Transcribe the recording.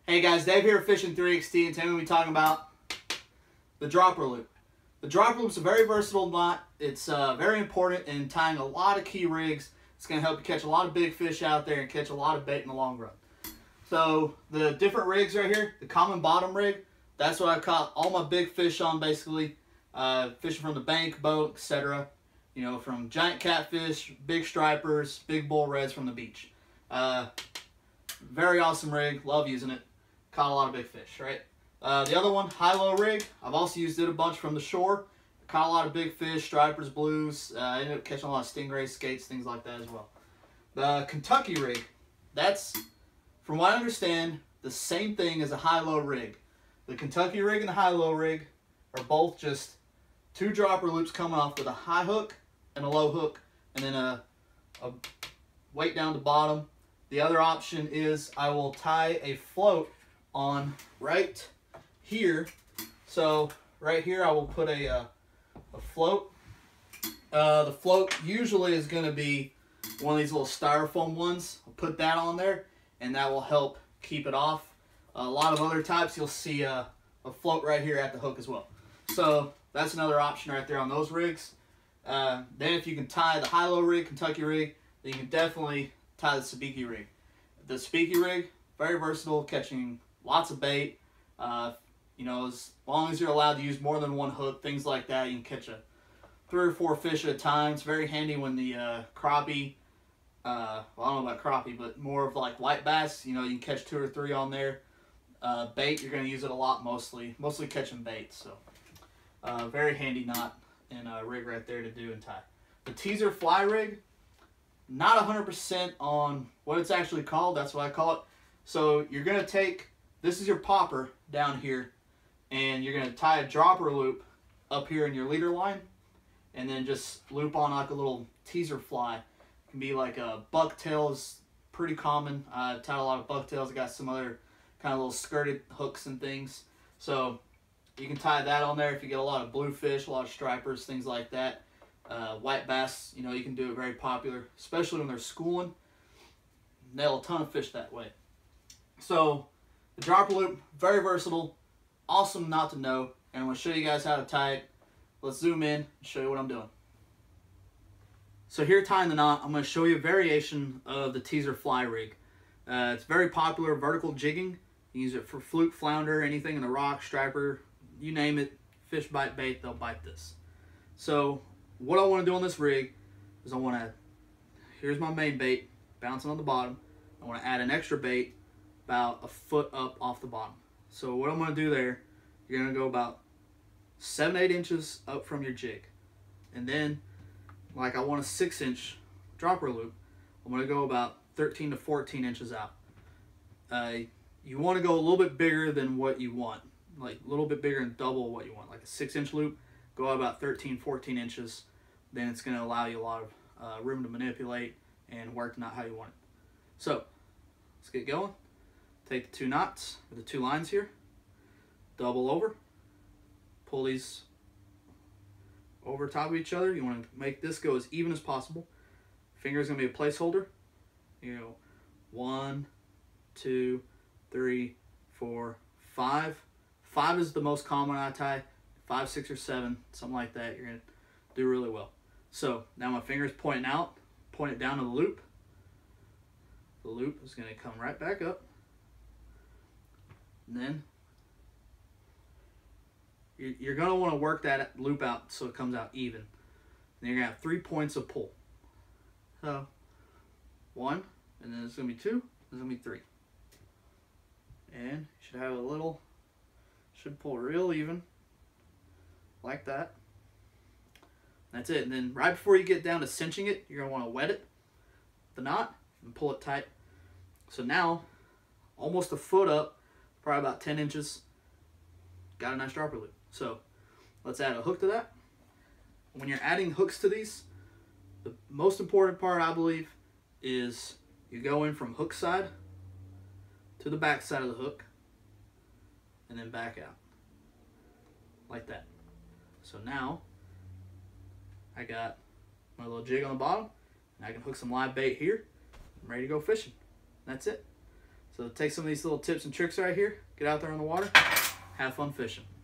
Hey guys, Dave here, Fishing 3XT, and today we're going to be talking about the dropper loop. The dropper loop is a very versatile knot. It's very important in tying a lot of key rigs. It's going to help you catch a lot of big fish out there and catch a lot of bait in the long run. So the different rigs right here, the common bottom rig, that's what I caught all my big fish on basically. Fishing from the bank, boat, etc. You know, from giant catfish, big stripers, big bull reds from the beach. Very awesome rig, love using it. Caught a lot of big fish, right? The other one, high-low rig, I've also used it a bunch from the shore. Caught a lot of big fish, stripers, blues. Ended up catching a lot of stingrays, skates, things like that as well. The Kentucky rig, that's, from what I understand, the same thing as a high-low rig. The Kentucky rig and the high-low rig are both just two dropper loops coming off with a high hook and a low hook, and then a weight down the bottom. The other option is I will tie a float on right here. So right here I will put a float. The float usually is going to be one of these little styrofoam ones. I'll put that on there and that will help keep it off. A lot of other types you'll see a float right here at the hook as well. So that's another option right there on those rigs. Then if you can tie the high-low rig, Kentucky rig, then you can definitely tie the sabiki rig. The sabiki rig, very versatile, catching lots of bait. You know, as long as you're allowed to use more than one hook, things like that, you can catch 3 or 4 fish at a time. It's very handy when the crappie, well, I don't know about crappie, but more of like white bass, you know, you can catch 2 or 3 on there. Bait, you're going to use it a lot, mostly catching bait. So very handy knot and rig right there to do and tie. The teaser fly rig, not 100% on what it's actually called. That's what I call it. So you're going to take, this is your popper down here, and you're going to tie a dropper loop up here in your leader line, and then just loop on like a little teaser fly. It can be like a bucktail, is pretty common. I've tied a lot of bucktails. I got some other kind of little skirted hooks and things. So you can tie that on there if you get a lot of bluefish, a lot of stripers, things like that. White bass, you know, you can do it very popular, especially when they're schooling. Nail a ton of fish that way. So the dropper loop, very versatile, awesome knot to know, and I'm going to show you guys how to tie it. Let's zoom in and show you what I'm doing. So here tying the knot, I'm going to show you a variation of the teaser fly rig. It's very popular, vertical jigging. You use it for fluke, flounder, anything in the rock, striper, you name it. Fish bite bait, they'll bite this. So what I want to do on this rig is I want to, here's my main bait, bouncing on the bottom. I want to add an extra bait about 1 foot up off the bottom. So what I'm going to do there, you're going to go about 7-8 inches up from your jig. And then, like I want a 6-inch dropper loop, I'm going to go about 13 to 14 inches out. You want to go a little bit bigger than what you want, like a little bit bigger and double what you want. Like a 6-inch loop, go out about 13, 14 inches. Then it's going to allow you a lot of room to manipulate and work the knot how you want it. So let's get going. Take the 2 knots, or the 2 lines here, double over, pull these over top of each other. You want to make this go as even as possible. Finger is going to be a placeholder. You know, 1, 2, 3, 4, 5. 5 is the most common I tie. 5, 6, or 7, something like that. You're going to do really well. So now my finger is pointing out, point it down to the loop. The loop is going to come right back up. And then you're going to want to work that loop out so it comes out even. Then you're going to have 3 points of pull. So 1, and then it's going to be 2, it's going to be 3. And you should have a little, should pull real even, like that. That's it. And then right before you get down to cinching it, you're going to want to wet it, the knot, and pull it tight. So now, almost 1 foot up, probably about 10 inches, got a nice dropper loop. So let's add a hook to that. When you're adding hooks to these, the most important part, I believe, is you go in from hook side to the back side of the hook and then back out like that. So now I got my little jig on the bottom and I can hook some live bait here. I'm ready to go fishing. That's it. So take some of these little tips and tricks right here, get out there on the water, have fun fishing.